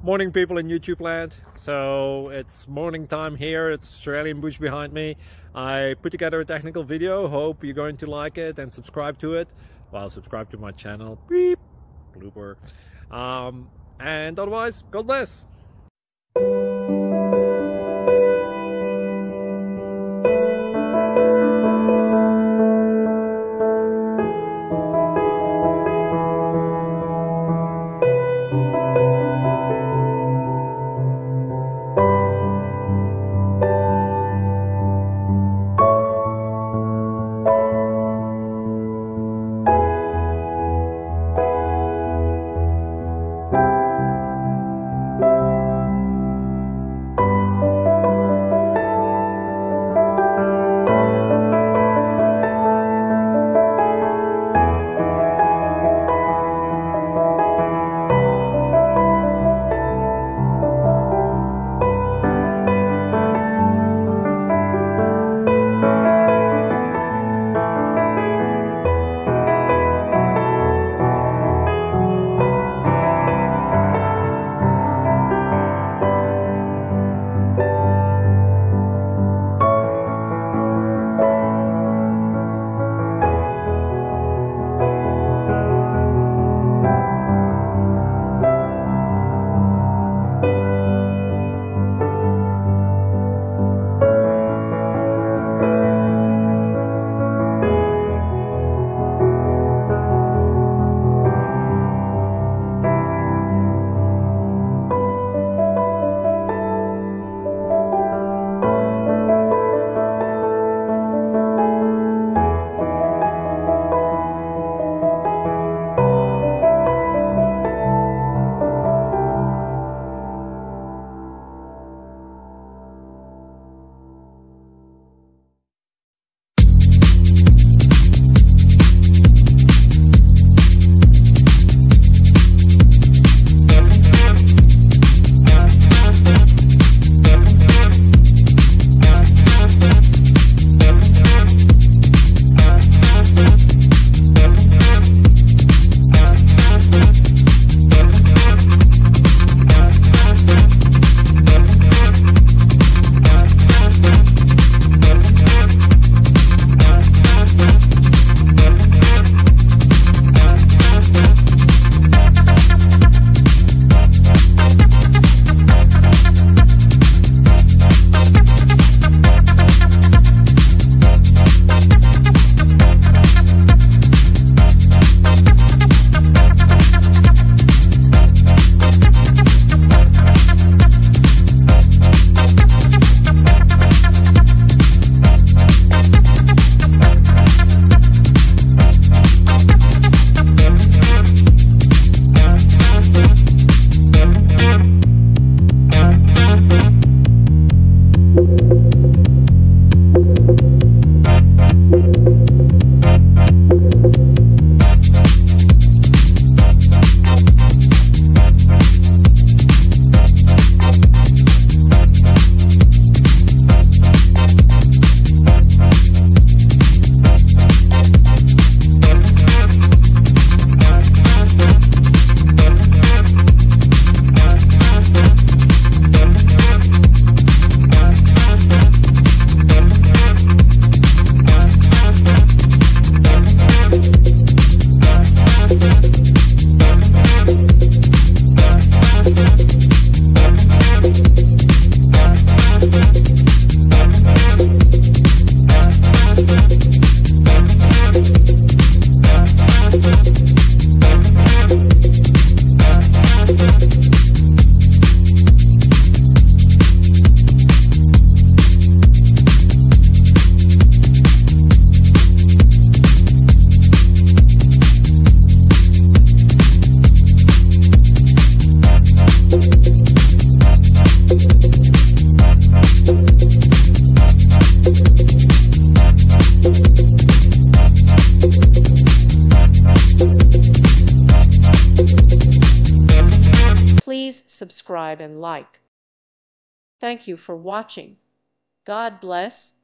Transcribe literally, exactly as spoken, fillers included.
Morning, people in YouTube land. So it's morning time here. It's Australian bush behind me. I put together a technical video. Hope you're going to like it and subscribe to it. Well, subscribe to my channel. Beep. Blooper. Um, and otherwise, God bless. Please subscribe and like. Thank you for watching. God bless.